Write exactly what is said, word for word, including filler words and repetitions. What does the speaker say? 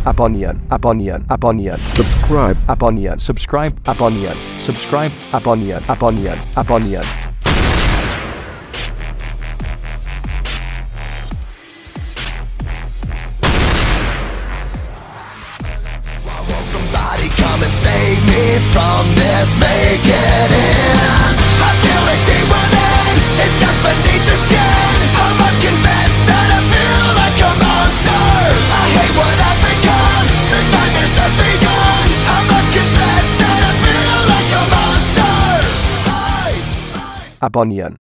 Abonnieren, abonnieren, abonnieren. Subscribe. Abonnieren, subscribe, abonnieren. Subscribe, abonnieren, abonnieren, abonnieren. Somebody come and save me from this, make it end. I feel it deep within, it's just beneath the skin. I must confess that I feel like a monster. I hate what I've become, the nightmare's just begun. I must confess that I feel like a monster. I, I... Abonnieren.